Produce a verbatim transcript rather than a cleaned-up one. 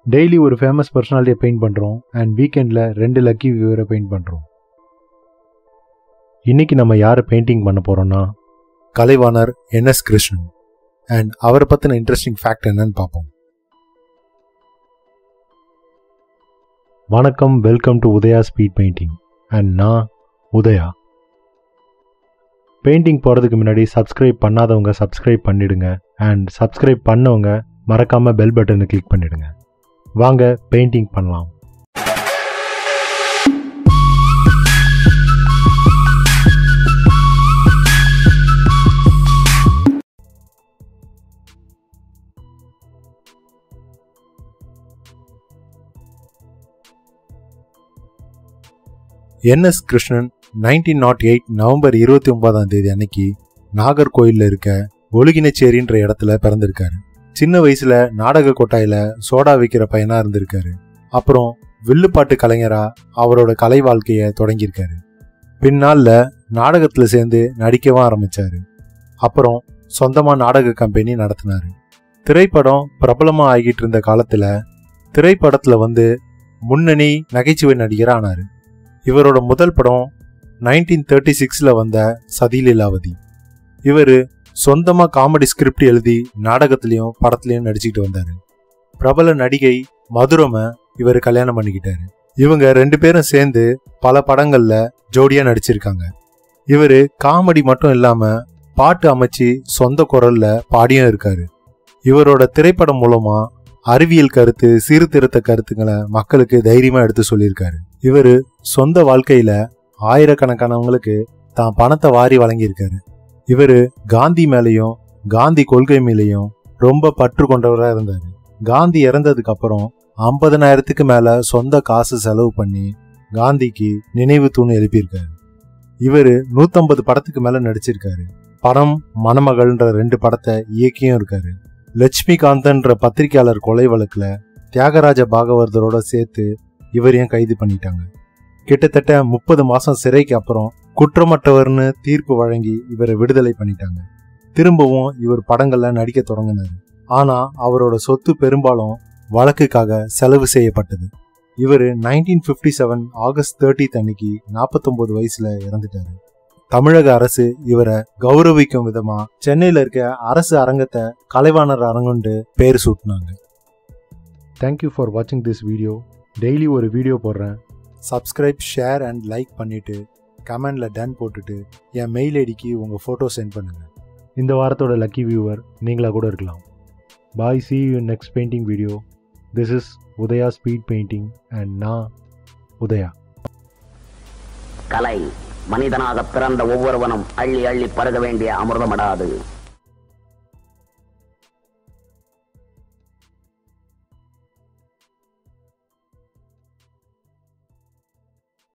Daily ஒரு famous பர்சனாலிட்டியை paint பண்ணுறோம் அண்ட் வீக்கெண்டில் ரெண்டு லக்கி வியூவரை பெயிண்ட் பண்ணுறோம். இன்றைக்கி நம்ம யாரை பெயிண்டிங் பண்ண போகிறோன்னா Kalaivanar N S Krishnan. And அவரை பற்றின இன்ட்ரெஸ்டிங் ஃபேக்ட் என்னன்னு பார்ப்போம். வணக்கம், welcome to Udhaya speed painting and நான் உதயா. பெயிண்டிங் போகிறதுக்கு முன்னாடி சப்ஸ்கிரைப் பண்ணாதவங்க சப்ஸ்கிரைப் பண்ணிவிடுங்க அண்ட் சப்ஸ்கிரைப் பண்ணவங்க மறக்காமல் பெல் பட்டனை கிளிக் பண்ணிவிடுங்க. வாங்க பெயிண்டிங் பண்ணலாம். N S Krishnan nineteen naught eight November இருபத்தி ஒன்பதாம் தேதி அன்னைக்கு நாகர்கோயிலில் இருக்க ஒழுகினச்சேரின்ற இடத்துல பிறந்திருக்காரு. சின்ன வயசுல நாடக கொட்டாயில சோடா விற்கிற பையனா இருந்திருக்காரு. அப்புறம் வில்லுப்பாட்டு கலைஞரா அவரோட கலை வாழ்க்கைய தொடங்கியிருக்காரு. பின்னால நாடகத்துல சேர்ந்து நடிக்கவும் ஆரம்பிச்சாரு. அப்புறம் சொந்தமா நாடக கம்பெனி நடத்தினாரு. திரைப்படம் பிரபலமா ஆகிட்டு இருந்த காலத்துல திரைப்படத்துல வந்து முன்னணி நகைச்சுவை நடிகர் ஆனாரு. இவரோட முதல் படம் நைன்டீன் தேர்ட்டி சிக்ஸ்ல வந்த சதிலீலாவதி. இவரு சொந்தமா காமெடி ஸ்கிரிப்ட் எழுதி நாடகத்திலையும் படத்துலையும் நடிச்சுக்கிட்டு வந்தாரு. பிரபல நடிகை மதுரம இவர் கல்யாணம் பண்ணிக்கிட்டாரு. இவங்க ரெண்டு பேரும் சேர்ந்து பல படங்கள்ல ஜோடியா நடிச்சிருக்காங்க. இவரு காமெடி மட்டும் இல்லாம பாட்டு அமைச்சு சொந்த குரல்ல பாடியும் இருக்காரு. இவரோட திரைப்படம் மூலமா அறிவியல் கருத்து, சீர்திருத்த கருத்துக்களை மக்களுக்கு தைரியமா எடுத்து சொல்லியிருக்காரு. இவரு சொந்த வாழ்க்கையில ஆயிரக்கணக்கானவங்களுக்கு தான் பணத்தை வாரி வழங்கியிருக்காரு. இவரு காந்தி மேலையும் காந்தி கொள்கை மேலையும் ரொம்ப பற்று கொண்டவராக இருந்தாரு. காந்தி இறந்ததுக்கு அப்புறம் ஐம்பதனாயிரத்துக்கு மேல சொந்த காசு செலவு பண்ணி காந்திக்கு நினைவு தூண் எழுப்பியிருக்காரு. இவரு நூத்தம்பது படத்துக்கு மேல நடிச்சிருக்காரு. படம் மணமகள்ன்ற ரெண்டு படத்தை இயக்கியும் இருக்காரு. லட்சுமிகாந்தன்ற பத்திரிகையாளர் கொலை வழக்குல தியாகராஜ பாகவதரோட சேர்த்து இவரையும் கைது பண்ணிட்டாங்க. கிட்டத்தட்ட முப்பது மாசம் சிறைக்கு அப்புறம் குற்றமற்றவர்னு தீர்ப்பு வழங்கி இவரை விடுதலை பண்ணிட்டாங்க. திரும்பவும் இவர் படங்கள்ல நடிக்க தொடங்கினாரு. ஆனா அவரோட சொத்து பெரும்பாலும் வழக்குக்காக செலவு செய்யப்பட்டது. இவர் nineteen fifty seven August thirtieth அன்னைக்கு நாற்பத்தி ஒன்பது வயசுல இறந்துட்டாரு. தமிழக அரசு இவரை கௌரவிக்கும் விதமா சென்னையில இருக்க அரசு அரங்கத்தை கலைவாணர் அரங்குண்டு பேர் சூட்டினாங்க. தேங்க்யூ ஃபார் வாட்சிங் திஸ் வீடியோ. டெய்லி ஒரு வீடியோ போடுறேன். சப்ஸ்கிரைப், ஷேர் அண்ட் லைக் பண்ணிட்டு கமெண்ட்ல டன் போட்டுட்டு என் மெயில் ஐடிக்கு உங்கள் ஃபோட்டோ சென்ட் பண்ணுங்க. இந்த வாரத்தோட லக்கி வியூவர் நீங்களா கூட இருக்கலாம். பாய், see you in next painting video. This is Udhaya Speed Painting and நான் உதயா. கலை மனிதனாக பிறந்த ஒவ்வொருவனும் அள்ளி அள்ளி பருக வேண்டிய அமிர்தமடாது.